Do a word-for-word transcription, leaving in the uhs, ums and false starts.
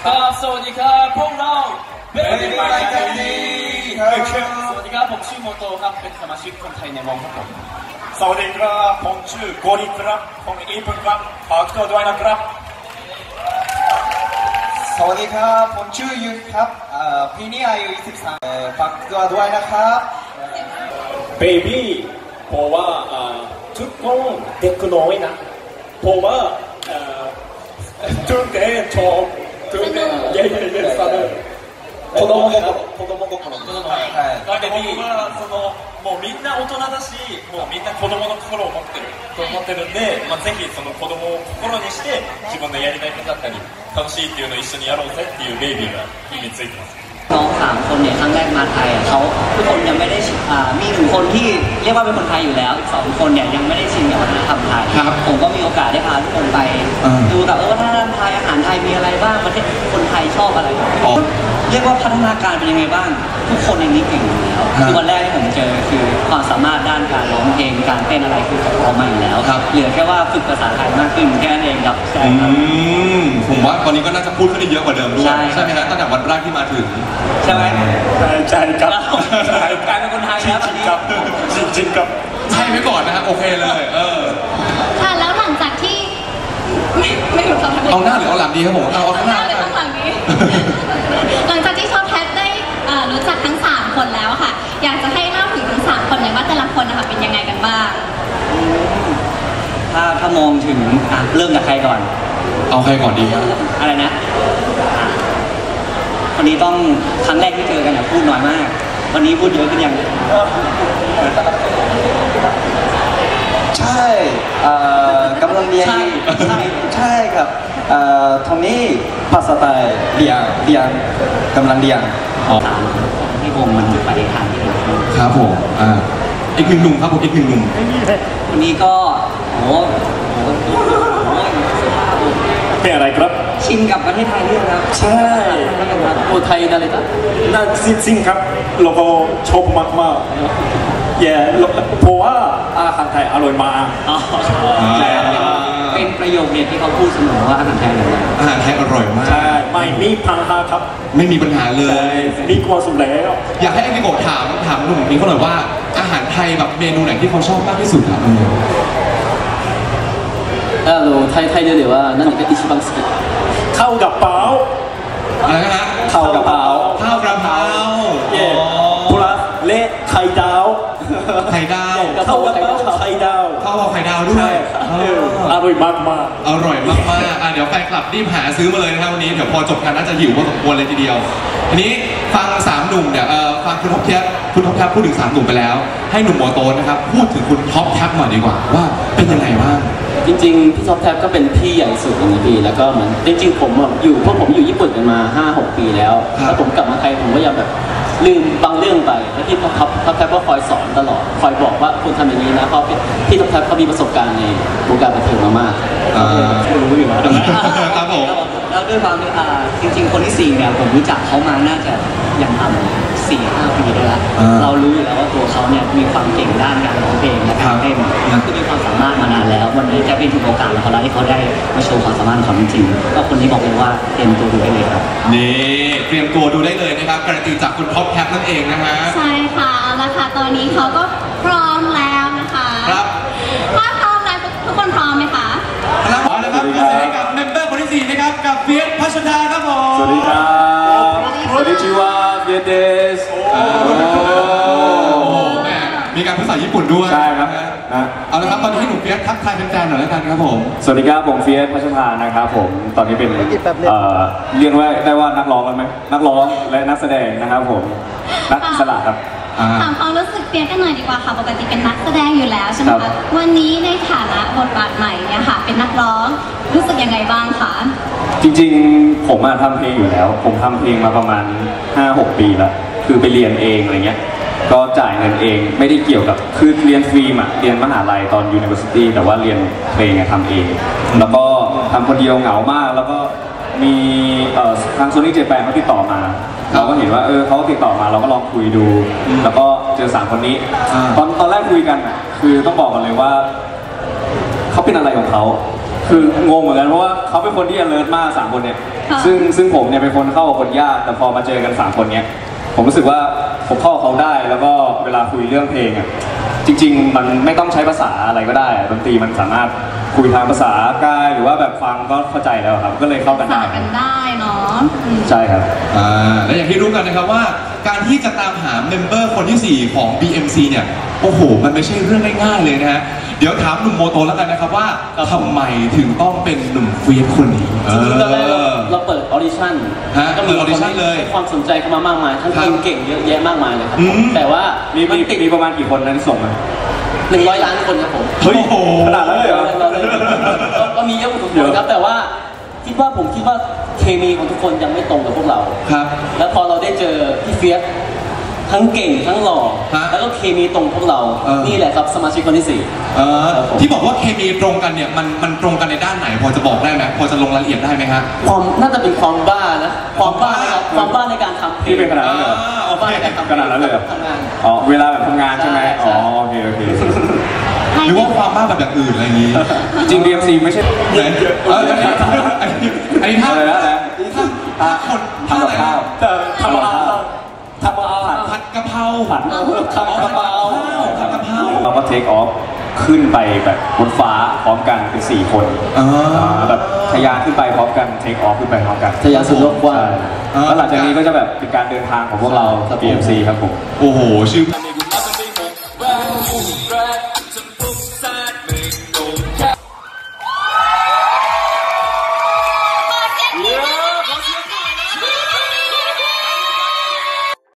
ครับสวัสดีครับพวกเราเบบี้ไมค์กันดีสวัสดีครับผมชื่อโมโตครับเป็นสมาชิกคนไทยในวงครับผมสวัสดีครับผมชื่อโกริครับผมอีปุ่นครับฝากตัวด้วยนะครับสวัสดีครับผมชื่อยุทธครับปีนี้อายุยี่สิบสามฝากตัวด้วยนะครับเบบี้เพราะว่าทุกคนเด็กน้อยนะเพราะว่าทุกเด็กชอบทุกเด็กเย่เย่เย่สนุก子供心子供心なんで僕はそのもうみんな大人だしもうみんな子供の心を持ってると思ってるんで、まあ、ぜひその子供を心にして自分のやりたいことだったり楽しいっていうのを一緒にやろうぜっていうベイビーが意味ついてますน้องสามคนเนี่ยครั้งแรกมาไทยเขาทุกคนยังไม่ได้มีหนึ่งคนที่เรียกว่าเป็นคนไทยอยู่แล้วอีกสองคนเนี่ยยังไม่ได้ชินกับวัฒนธรรมไทยผมก็มีโอกาสได้พาทุกคนไปดูกับวัฒนธรรมไทยอาหารไทยมีอะไรบ้างประเทศคนไทยชอบอะไรเรียกว่าพัฒนาการเป็นยังไงบ้างทุกคนในนี้เก่งอยู่แล้วคือวันแรกที่ผมเจอคือความสามารถด้านการร้องเพลงการเต้นอะไรคือเขาพร้อมมาอยู่แล้วเหลือแค่ว่าฝึกภาษาไทยมากขึ้นแค่นั้นเองครับใช่ครับผมว่าวันนี้ก็น่าจะพูดขึ้นได้เยอะกว่าเดิมด้วยใช่ไหมฮะตั้งแต่วันแรกที่มาถึงใช่ไหมใช่ใช่ครับกลายเป็นคนไทยแล้วตอนนี้จริงจริงครับใช่ไว้ก่อนนะฮะโอเคเลยเออค่ะแล้วหลังจากที่ไม่ไม่ถูกทำเอาหน้าหรือเอาหลังดีครับผมเอาเอาข้างหน้าหรือข้างหลังนี้หลังจากที่ชอบแพทได้รู้จักทั้งสามคนแล้วค่ะอยากจะให้เล่าถึงทั้งสามคนเลยว่าแต่ละคนนะคะเป็นยังไงกันบ้างถ้าถ้ามองถึงเริ่มจากใครก่อนเอาใครก่อนดีครับอะไรนะวันนี้ต้องครั้งแรกที่เจอกันเนี่ยพูดน้อยมากวันนี้พูดเยอะขึ้นยังใช่กำลังเรียนใช่ใช่ใช่ครับตรงนี้ภาษาไทยเรียนเรียนกำลังเรียนที่วงมันไปทางที่ไหนครับผมอ่าอีกหนึ่งหนุ่มครับผมอีกหนึ่งหนุ่มวันนี้ก็โอ้เป็นอะไรครับชินกับประเทศไทยเรื่องครับใช่โอไทยอะไรนะน่าจริงๆครับเราก็ชอบมากๆแย่เพราะว่าอาหารไทยอร่อยมากเป็นประโยคเด็ดที่เขาพูดเสมอว่าอาหารไทยอร่อยอาหารไทยอร่อยมากใช่ไม่มีปัญหาครับไม่มีปัญหาเลยมีความสุขแล้วอยากให้ไอ้นิโกะถามถามหนุ่มนี้เขาหน่อยว่าอาหารไทยแบบเมนูไหนที่เขาชอบมากที่สุดครับあのタイタイでは何が一番好き？ ข้าวกะเพราอะไรนะข้าวกะเพราข้าวกะเพราเย่พลัสเละไข่ดาวไข่ดาวข้าวกะเพราไข่ดาวข้าวไข่ดาวด้วยอร่อยมากมากอร่อยมากมากอ่ะเดี๋ยวแฟนคลับรีบหาซื้อมาเลยนะครับวันนี้เดี๋ยวพอจบกันน่าจะหิวพอสมควรเลยทีเดียวทีนี้ฟังสามหนุ่มเนี่ยฟังคุณท็อปแท็บคุณท็อปแท็บพูดถึงสามหนุ่มไปแล้วให้หนุ่มโมโตนะครับพูดถึงคุณท็อปแท็บหน่อยดีกว่าว่าเป็นยังไงบ้างจริงๆพี่ท็อปแท็บก็เป็นพี่ใหญ่สุดในปีแล้วก็เหมือนจริงๆผมอยู่พวกผมอยู่ญี่ปุ่นกันมา ห้าหก ปีแล้วแล้วผมกลับมาไทยผมก็ยังแบบลืมบางเรื่องไปแล้วพี่ท็อปท็อปแท็บก็คอยสอนตลอดคอยบอกว่าคุณทำอย่างนี้นะเพราะพี่ท็อปแท็บเขามีประสบการณ์ในวงการบันเทิงมามากรู้อยู่ครับผมแล้วด้วยความที่จริงๆคนที่สี่เนี่ยผมรู้จักเขามาน่าจะอย่างต่ำสี่ห้าปีแล้วเรารู้อยู่แล้วว่าตัวเขาเนี่ยมีความเก่งด้านการร้องเพลงและการเต้นก็คือมีความสามารถมานานแล้ววันนี้จะเป็นถึงโอกาสของเขาแล้วที่เขาได้มาโชว์ความสามารถของเขาจริงๆก็คนนี้บอกเลยว่าเตรียมตัวดูได้เลยครับนี่เตรียมตัวดูได้เลยนะครับการันตีจากคุณท็อปแท็บนั่นเองนะฮะใช่ค่ะแล้วค่ะตอนนี้เขาก็พร้อมแล้วนะคะครับถ้าพร้อมแล้วทุกคนพร้อมไหมคะครับพร้อมแล้วครับขอเสียงกับเมมเบอร์คนที่สี่นะครับกับเฟียสพัชดาครับผมสวัสดีครับสวัสดีชิวาเฟียสเดสมีการภาษาญี่ปุ่นด้วยใช่ครับเอาละครับตอนนี้ให้หนุ่มเฟียสทักทายแฟนๆหน่อยแล้วกันครับผมสวัสดีครับผมเฟียสพัชดานะครับผมตอนนี้เป็นเรียกว่าได้ว่านักร้องแล้วไหมนักร้องและนักแสดงนะครับผมนักสลัดครับถามความรู้สึกเฟียสกันหน่อยดีกว่าค่ะปกติเป็นนักแสดงอยู่แล้วใช่ไหมคะวันนี้ในฐานะบทบาทใหม่เนี่ยค่ะเป็นนักร้องรู้สึกยังไงบ้างคะจริงๆผมมาทำเพลงอยู่แล้วผมทำเพลงมาประมาณ ห้าหก ปีแล้วคือไปเรียนเองอะไรเงี้ยก็จ่ายเงินเองไม่ได้เกี่ยวกับคือเรียนฟรีอ่ะเรียนมหาลัยตอน University แต่ว่าเรียนเพลงทำเองแล้วก็ทำคนเดียวเหงามากแล้วก็มีทางโซนี่เจแปนเขาติดต่อมาเราก็เห็นว่าเออเขาติดต่อมาเราก็ลองคุยดูแล้วก็เจอสามคนนี้ตอนตอนแรกคุยกันอ่ะคือต้องบอกกันเลยว่าเขาเป็นอะไรของเขาคืองงเหมือนกันเพราะว่าเขาเป็นคนที่ alert มากสามคนเนี่ยค่ะซึ่งซึ่งผมเนี่ยเป็นคนเข้ากับคนยากแต่พอมาเจอกันสามคนเนี้ยผมรู้สึกว่าผมเข้ากับเขาได้แล้วก็เวลาคุยเรื่องเพลงอ่ะจริง ๆ มันไม่ต้องใช้ภาษาอะไรก็ได้อะดนตรีมันสามารถคุยทางภาษากายหรือว่าแบบฟังก็เข้าใจแล้วครับก็เลยเข้ากันสาได้กันได้เนาะอืมใช่ครับอ่าและอย่างที่รู้กันนะครับว่าการที่จะตามหาเมมเบอร์คนที่สี่ของ บี เอ็ม ซี เนี่ยโอ้โหมันไม่ใช่เรื่องง่ายๆเลยนะฮะเดี๋ยวถามหนุ่มโมโตแล้วกันนะครับว่าทำไมถึงต้องเป็นหนุ่มเฟียสคนนี้จริงๆตอนแรกเราเราเปิดออดิชั่นฮะก็มีเปิด audition เลยให้ความสนใจเข้ามามากมายทั้งครัคบนเก่งเยอะแยะมากมายเลยครับอืมแต่ว่ามีมันมีติดมีประมาณกี่คนนะที่ส่งมาหนึ่งร้อยล้านคนครับผมเฮ้ยโอ้โหขนาดนั้นเลยเหรอเราเลยเราก็มีเยอะพอสมควรครับแต่ว่าคิดว่าผมคิดว่าเคมีของทุกคนยังไม่ตรงกับพวกเราครับแล้วพอเราได้เจอพี่เฟียสทั้งเก่งทั้งหล่อฮะแล้วก็เคมีตรงพวกเราเออนี่แหละครับสมาชิกคนที่สี่เออครับผมที่บอกว่าเคมีตรงกันเนี่ยมันมันตรงกันในด้านไหนพอจะบอกได้ไหมพอจะลงรายละเอียดได้ไหมฮะความน่าจะเป็นความบ้านะความบ้าในการความบ้าในการทำเพลที่งเป็นขนาดนั้นเลยเหรอความบ้าในการทำเพลงขนาดนั้นเลยเหรอทำงานอ๋อเวลาแบบทำงานใช่ไหมใช่อ๋อใช่โอเคโอเคหรือว่าความบ้าแบบอย่างอื่นอะไรอย่างนี้จริง บี เอ็ม ซี ไม่ใช่ไหนเอออันนี้อันนี้อันนี้ท่าอะไรนะอะไรนะท่าคนท่าทำอะกับไรข้าวนะทำกับข้าวทำเอาผัดผัดกะเพราผัดทำกระเป๋าผัดกะเพราเราก็เทคออฟขึ้นไปแบบบนฟ้าพร้อมกันเป็นสี่คนอ๋ออ่าแบบทะยานขึ้นไปพร้อมกันเทคออฟขึ้นไปพร้อมกันทะยานสู่โลกกว้างใช่แล้วหลังจากนี้ก็จะแบบเป็นการเดินทางของพวกเราครับบี เอ็ม ซี ครับผมโอ้โหชื่อ